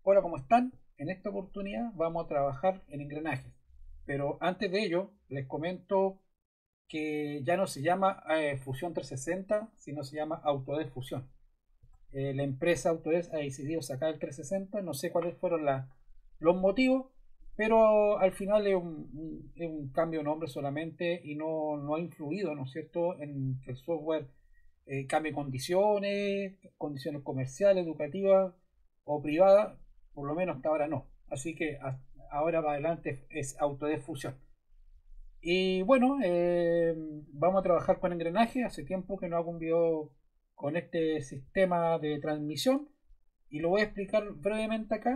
Hola, ¿cómo están? En esta oportunidad vamos a trabajar en engranajes, pero antes de ello les comento que ya no se llama Fusión 360, sino se llama Autodesk Fusión. La empresa Autodesk ha decidido sacar el 360, no sé cuáles fueron los motivos, pero al final es un cambio de nombre solamente y no ha influido, ¿no es cierto?, en que el software cambie condiciones comerciales, educativas o privadas, por lo menos hasta ahora no. Así que ahora para adelante es Autodesk Fusion. Y bueno, vamos a trabajar con engranaje. Hace tiempo que no hago un video con este sistema de transmisión y lo voy a explicar brevemente acá.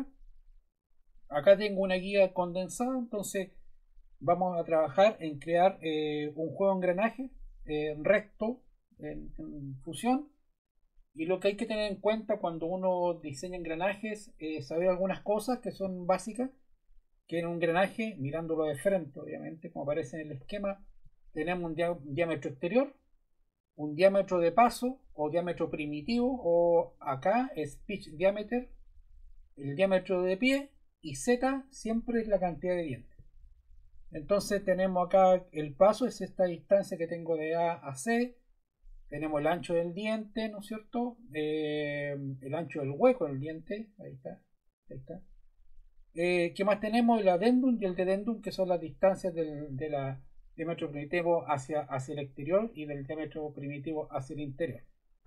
Acá tengo una guía condensada, entonces vamos a trabajar en crear un juego de engranaje recto en fusión. Y lo que hay que tener en cuenta cuando uno diseña engranajes es saber algunas cosas que son básicas, que en un engranaje, mirándolo de frente, obviamente, como aparece en el esquema, tenemos un diámetro exterior, un diámetro de paso o diámetro primitivo, o acá es pitch diameter, el diámetro de pie, y Z siempre es la cantidad de dientes. Entonces tenemos acá el paso, es esta distancia que tengo de A a C. Tenemos el ancho del diente, ¿no es cierto? El ancho del hueco del diente, ahí está, ahí está. ¿Qué más tenemos? El adendum y el dedendum, que son las distancias de la diámetro primitivo hacia el exterior y del diámetro primitivo hacia el interior.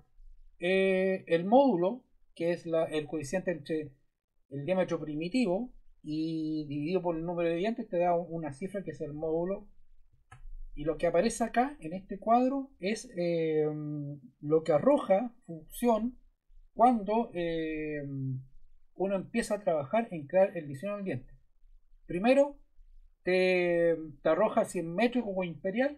El módulo, que es el coeficiente entre el diámetro primitivo y dividido por el número de dientes, te da una cifra que es el módulo. Y lo que aparece acá en este cuadro es lo que arroja función cuando uno empieza a trabajar en crear el diseño del diente. Primero te arroja simétrico o imperial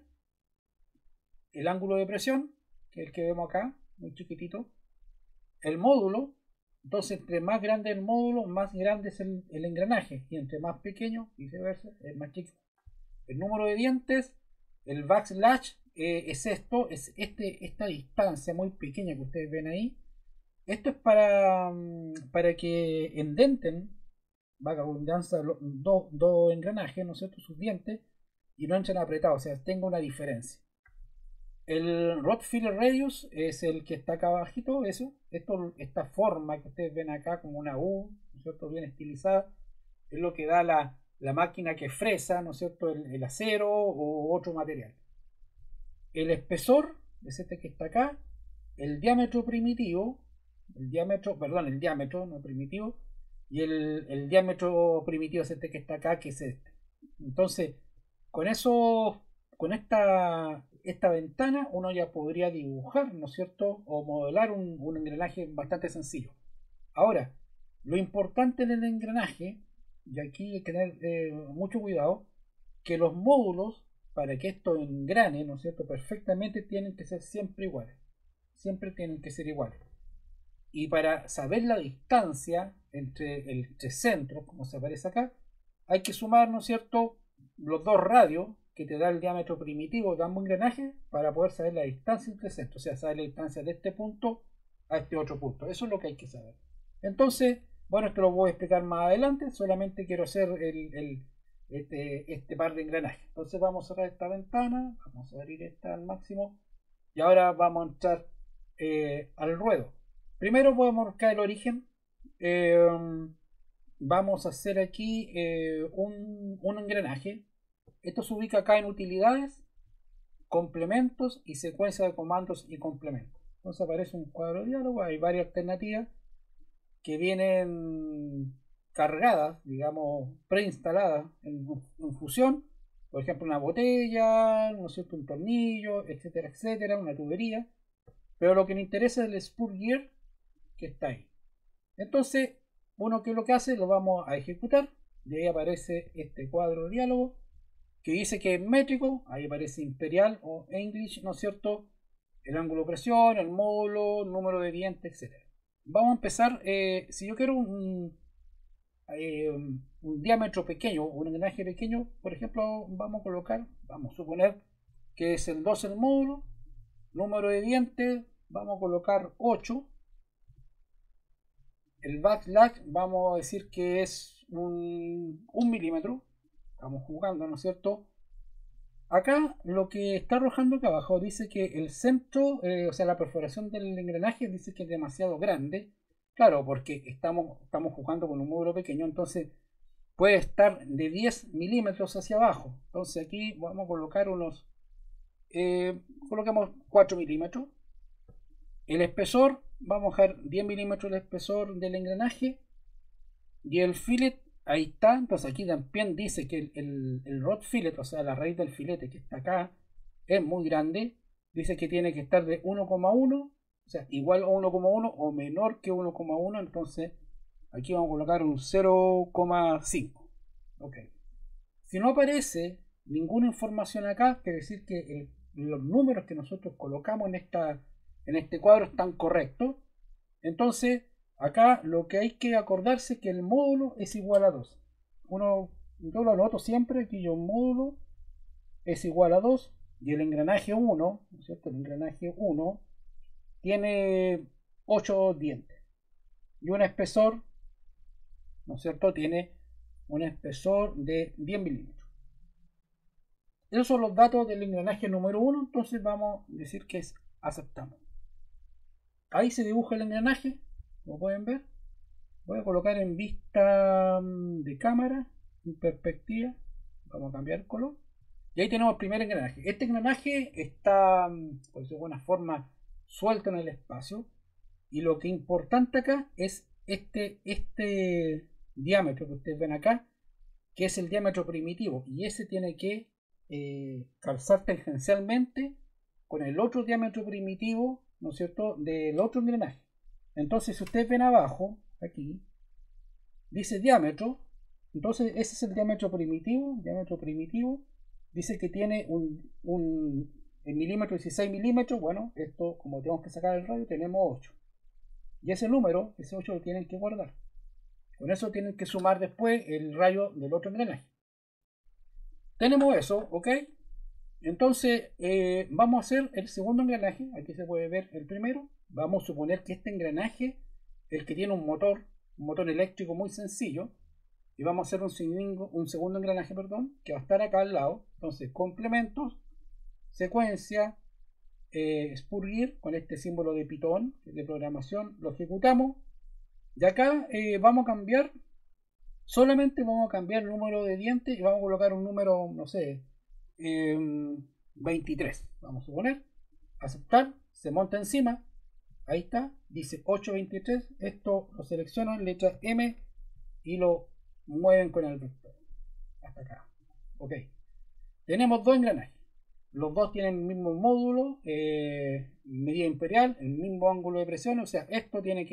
el ángulo de presión, que es el que vemos acá, muy chiquitito, el módulo. Entonces, entre más grande el módulo, más grande es el engranaje, y entre más pequeño, viceversa, es más chico. El número de dientes, el backslash, es esto, esta distancia muy pequeña que ustedes ven ahí. Esto es para que endenten, valga redundancia, dos engranajes, ¿no es cierto?, sus dientes, y no entren apretados, o sea, tenga una diferencia. El Rod Filler Radius es el que está acá abajito, eso. Esta forma que ustedes ven acá como una U, ¿no es cierto?, bien estilizada, es lo que da la máquina que fresa, ¿no es cierto?, el acero o otro material. El espesor es este que está acá. El diámetro primitivo, el diámetro, no primitivo, y el diámetro primitivo es este que está acá, que es este. Entonces, con eso, con esta ventana, uno ya podría dibujar, ¿no es cierto?, o modelar un engranaje bastante sencillo. Ahora, lo importante en el engranaje, y aquí hay que tener mucho cuidado, que los módulos, para que esto engrane, ¿no es cierto?, perfectamente, tienen que ser siempre iguales. Siempre tienen que ser iguales. Y para saber la distancia entre centros, como se aparece acá, hay que sumar, ¿no es cierto?, los dos radios que te da el diámetro primitivo de ambos engranajes para poder saber la distancia entre centros. O sea, saber la distancia de este punto a este otro punto. Eso es lo que hay que saber. Entonces, bueno, esto lo voy a explicar más adelante. Solamente quiero hacer este par de engranajes. Entonces vamos a cerrar esta ventana. Vamos a abrir esta al máximo. Y ahora vamos a entrar al ruedo. Primero voy a marcar el origen. Eh, Vamos a hacer aquí un engranaje. Esto se ubica acá en utilidades, complementos y secuencia de comandos y complementos. Entonces aparece un cuadro de diálogo, hay varias alternativas que vienen cargadas, digamos, preinstaladas en Fusión. Por ejemplo, una botella, ¿no es cierto?, un tornillo, etcétera, etcétera, una tubería. Pero lo que me interesa es el Spur Gear que está ahí. Entonces, uno que lo que hace, lo vamos a ejecutar. Y ahí aparece este cuadro de diálogo que dice que es métrico. Ahí aparece imperial o English, ¿no es cierto? El ángulo de presión, el módulo, el número de dientes, etcétera. Vamos a empezar. Si yo quiero un diámetro pequeño, un engranaje pequeño, por ejemplo, vamos a colocar, vamos a suponer que es el 2 el módulo, número de dientes, vamos a colocar 8. El backlash vamos a decir que es un milímetro. Estamos jugando, ¿no es cierto? Acá lo que está arrojando acá abajo dice que el centro, o sea, la perforación del engranaje dice que es demasiado grande. Claro, porque estamos jugando con un módulo pequeño, entonces puede estar de 10 milímetros hacia abajo. Entonces aquí vamos a colocar colocamos 4 milímetros. El espesor, vamos a dejar 10 milímetros el espesor del engranaje. Y el fillet, ahí está. Entonces aquí también dice que el rod fillet, o sea, la raíz del filete que está acá, es muy grande. Dice que tiene que estar de 1,1, o sea, igual a 1,1 o menor que 1,1. Entonces aquí vamos a colocar un 0,5. Ok. Si no aparece ninguna información acá, quiere decir que los números que nosotros colocamos en este cuadro están correctos. Entonces, acá lo que hay que acordarse es que el módulo es igual a 2. Yo lo anoto siempre, aquí yo módulo es igual a 2 y el engranaje 1, ¿no es cierto? El engranaje 1 tiene 8 dientes y un espesor, ¿no es cierto? Tiene un espesor de 10 milímetros. Esos son los datos del engranaje número 1, entonces vamos a decir que es aceptamos. Ahí se dibuja el engranaje, como pueden ver. Voy a colocar en vista de cámara, en perspectiva. Vamos a cambiar el color. Y ahí tenemos el primer engranaje. Este engranaje está, por decirlo de alguna forma, suelto en el espacio. Y lo que es importante acá es este diámetro que ustedes ven acá, que es el diámetro primitivo. Y ese tiene que calzar tangencialmente con el otro diámetro primitivo, ¿no es cierto?, del otro engranaje. Entonces, si ustedes ven abajo, aquí, dice diámetro, entonces ese es el diámetro primitivo, dice que tiene en milímetros 16 milímetros, bueno, esto como tenemos que sacar el radio, tenemos 8. Y ese número, ese 8 lo tienen que guardar. Con eso tienen que sumar después el rayo del otro engranaje. Tenemos eso, ¿ok? Entonces, vamos a hacer el segundo engranaje. Aquí se puede ver el primero. Vamos a suponer que este engranaje, el que tiene un motor eléctrico muy sencillo, y vamos a hacer un segundo engranaje, perdón, que va a estar acá al lado. Entonces, complementos, secuencia, Spurgear, con este símbolo de Python, de programación, lo ejecutamos. Y acá solamente vamos a cambiar el número de dientes y vamos a colocar un número, no sé, 23. Vamos a suponer, aceptar, se monta encima. Ahí está, dice 823. Esto lo seleccionan, letra M, y lo mueven con el vector hasta acá. Ok, tenemos dos engranajes. Los dos tienen el mismo módulo, medida imperial, el mismo ángulo de presión. O sea, esto tiene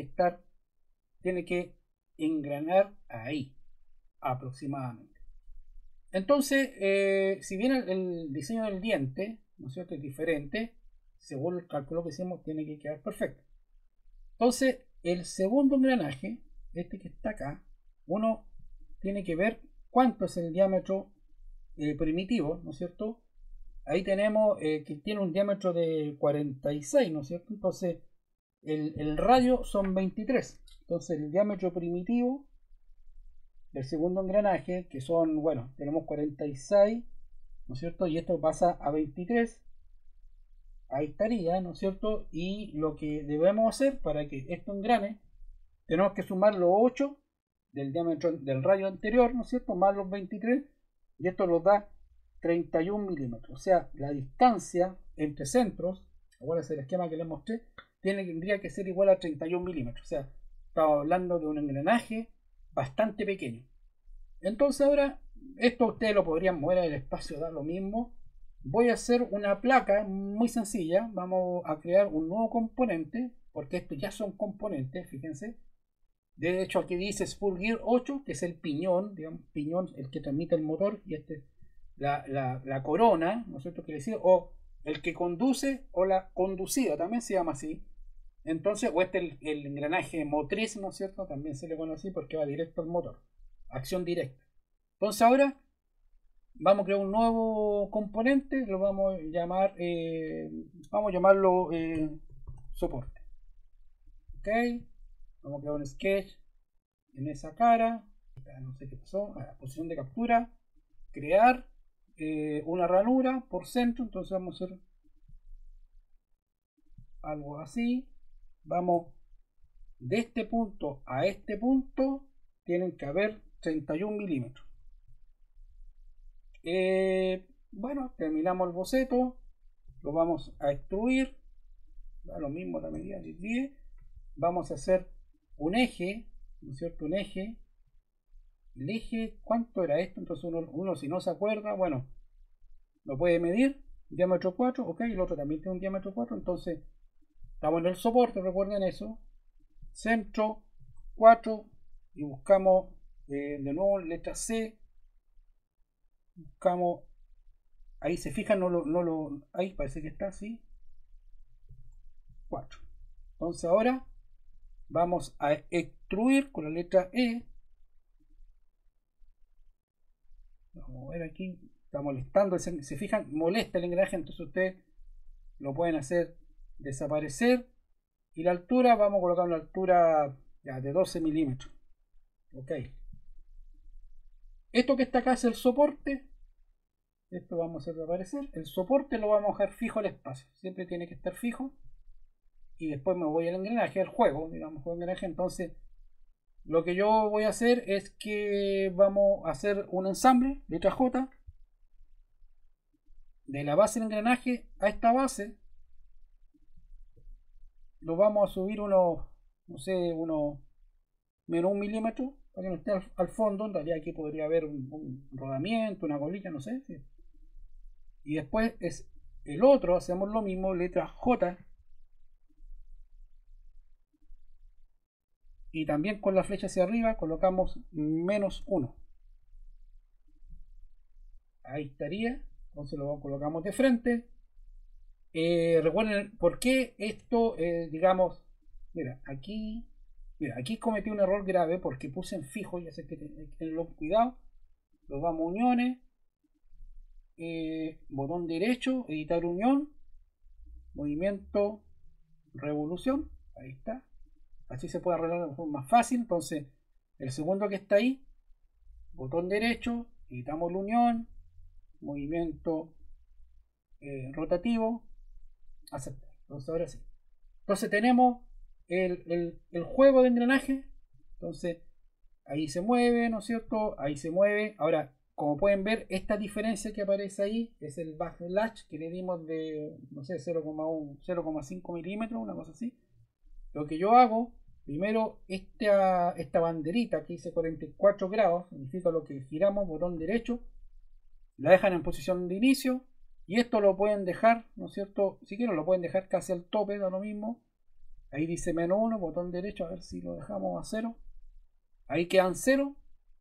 que engranar ahí aproximadamente. Entonces, si bien el diseño del diente, ¿no es cierto?, es diferente, según el cálculo que hicimos, tiene que quedar perfecto. Entonces, el segundo engranaje, este que está acá, uno tiene que ver cuánto es el diámetro primitivo, ¿no es cierto? Ahí tenemos que tiene un diámetro de 46, ¿no es cierto? Entonces, el radio son 23. Entonces, el diámetro primitivo del segundo engranaje, que son, bueno, tenemos 46, ¿no es cierto? Y esto pasa a 23. Ahí estaría, ¿no es cierto? Y lo que debemos hacer para que esto engrane, tenemos que sumar los 8 del diámetro del radio anterior, ¿no es cierto?, más los 23, y esto nos da 31 milímetros. O sea, la distancia entre centros, acuérdense el esquema que les mostré, tendría que ser igual a 31 milímetros. O sea, estamos hablando de un engranaje bastante pequeño. Entonces ahora, esto ustedes lo podrían mover en el espacio, da lo mismo. Voy a hacer una placa muy sencilla. Vamos a crear un nuevo componente, porque estos ya son componentes, fíjense. De hecho, aquí dice Spurgear 8, que es el piñón, digamos, piñón, el que transmite el motor, y este la corona, ¿no es cierto?, que decía, o el que conduce, o la conducida, también se llama así. Entonces, o el engranaje motriz, ¿no es cierto?, también se le conoce así porque va directo al motor, acción directa. Entonces ahora vamos a crear un nuevo componente, lo vamos a llamarlo soporte. Ok, vamos a crear un sketch, en esa cara, no sé qué pasó, posición de captura, crear una ranura por centro, entonces vamos a hacer algo así, vamos de este punto a este punto, tienen que haber 31 milímetros. Bueno, terminamos el boceto, lo vamos a extruir, da lo mismo la medida de 10, vamos a hacer un eje, ¿no es cierto? Un eje, el eje, ¿cuánto era esto? Entonces uno si no se acuerda, bueno, lo puede medir, diámetro 4, ok, el otro también tiene un diámetro 4, entonces estamos en el soporte, recuerden eso, centro 4 y buscamos de nuevo letra C, buscamos, ahí se fijan, ahí parece que está así, 4. Entonces ahora vamos a extruir con la letra E. Vamos a ver aquí, está molestando, se fijan, molesta el engranaje, entonces ustedes lo pueden hacer desaparecer. Y la altura, vamos a colocar una altura ya, de 12 milímetros. Ok. Esto que está acá es el soporte. Esto vamos a hacer desaparecer. El soporte lo vamos a dejar fijo al espacio. Siempre tiene que estar fijo. Y después me voy al engranaje, al juego, digamos, juego engranaje. Entonces, lo que yo voy a hacer es que vamos a hacer un ensamble, letra J, de la base del engranaje a esta base. Lo vamos a subir unos, no sé, unos menos 1 milímetro para que no esté al fondo. En realidad aquí podría haber un rodamiento, una colilla, no sé. ¿Sí? Y después es el otro, hacemos lo mismo, letra J. Y también con la flecha hacia arriba colocamos menos 1. Ahí estaría. Entonces lo colocamos de frente. Recuerden por qué esto, digamos, mira, aquí cometí un error grave porque puse en fijo, ya sé que tenerlo cuidado. Lo vamos a uniones, botón derecho, editar unión, movimiento, revolución, ahí está. Así se puede arreglar de forma más fácil. Entonces, el segundo que está ahí, botón derecho, editamos la unión, movimiento rotativo, aceptar. Entonces, ahora sí. Entonces, tenemos el juego de engranaje. Entonces, ahí se mueve, ¿no es cierto? Ahí se mueve. Ahora, como pueden ver, esta diferencia que aparece ahí es el backlash que le dimos de, no sé, 0,1, 0,5 milímetros, una cosa así. Lo que yo hago, primero esta banderita que dice 44 grados, significa lo que giramos, botón derecho, la dejan en posición de inicio y esto lo pueden dejar, ¿no es cierto? Si quieren lo pueden dejar casi al tope, da lo mismo. Ahí dice menos 1, botón derecho, a ver si lo dejamos a 0. Ahí quedan 0,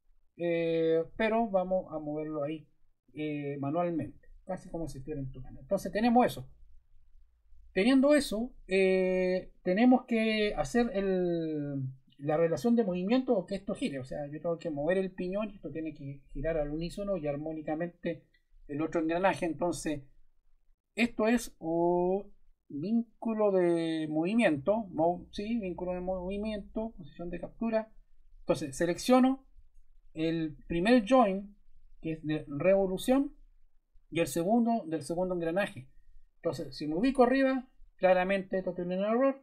pero vamos a moverlo ahí manualmente, casi como si estuviera en tu canal. Entonces tenemos eso. Teniendo eso, tenemos que hacer la relación de movimiento o que esto gire. O sea, yo tengo que mover el piñón y esto tiene que girar al unísono y armónicamente el otro engranaje. Entonces, esto es un vínculo de movimiento. Sí, vínculo de movimiento, posición de captura. Entonces, selecciono el primer join, que es de revolución, y el segundo del segundo engranaje. Entonces, si me ubico arriba, claramente esto tiene un error.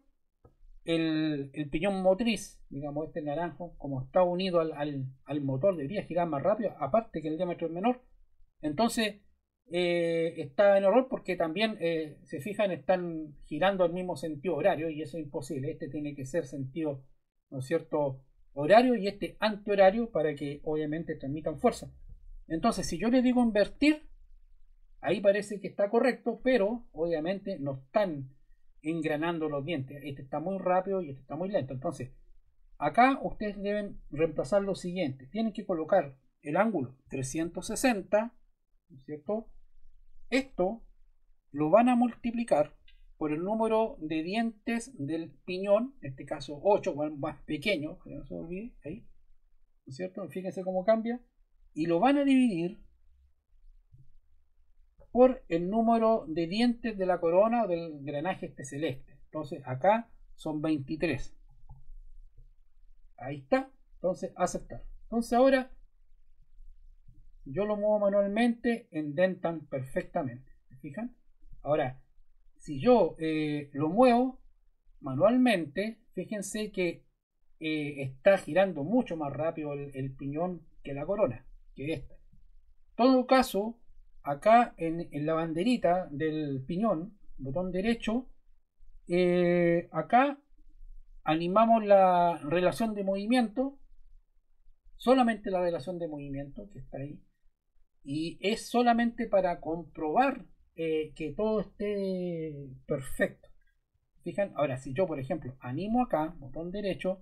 El piñón motriz, digamos este naranjo, como está unido al motor, debería girar más rápido, aparte que el diámetro es menor. Entonces, está en error porque también, se fijan, están girando al mismo sentido horario y eso es imposible. Este tiene que ser sentido, ¿no es cierto?, horario y este antihorario para que obviamente transmitan fuerza. Entonces, si yo le digo invertir, ahí parece que está correcto, pero obviamente no están engranando los dientes. Este está muy rápido y este está muy lento. Entonces, acá ustedes deben reemplazar lo siguiente. Tienen que colocar el ángulo 360, ¿no es cierto? Esto lo van a multiplicar por el número de dientes del piñón, en este caso 8, o más pequeño, que no se olvide, ahí, ¿no es cierto? Fíjense cómo cambia. Y lo van a dividir por el número de dientes de la corona o del engranaje este celeste. Entonces acá son 23. Ahí está. Entonces, aceptar. Entonces ahora yo lo muevo manualmente, endentan perfectamente. ¿Se fijan? Ahora, si yo lo muevo manualmente, fíjense que está girando mucho más rápido el piñón que la corona, que esta. En todo caso, acá en la banderita del piñón, botón derecho, acá animamos la relación de movimiento, solamente la relación de movimiento que está ahí, y es solamente para comprobar que todo esté perfecto. ¿Fijan? Ahora, si yo, por ejemplo, animo acá, botón derecho,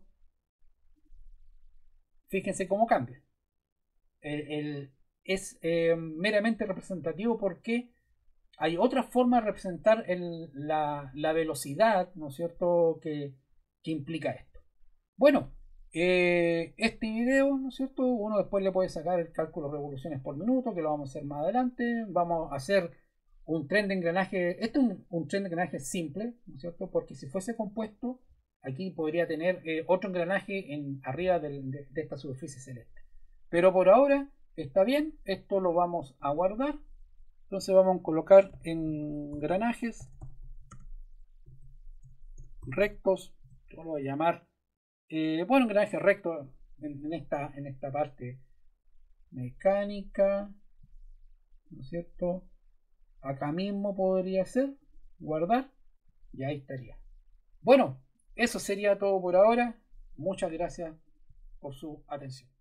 fíjense cómo cambia. Es meramente representativo porque hay otra forma de representar la velocidad, ¿no es cierto?, que implica esto. Bueno, este video, ¿no es cierto?, uno después le puede sacar el cálculo de revoluciones por minuto, que lo vamos a hacer más adelante. Vamos a hacer un tren de engranaje. Este es un tren de engranaje simple, ¿no es cierto?, porque si fuese compuesto, aquí podría tener otro engranaje arriba de esta superficie celeste. Pero por ahora está bien, esto lo vamos a guardar. Entonces vamos a colocar engranajes rectos, yo lo voy a llamar, bueno, engranaje recto en esta parte mecánica, ¿no es cierto? Acá mismo podría ser, guardar, y ahí estaría. Bueno, eso sería todo por ahora. Muchas gracias por su atención.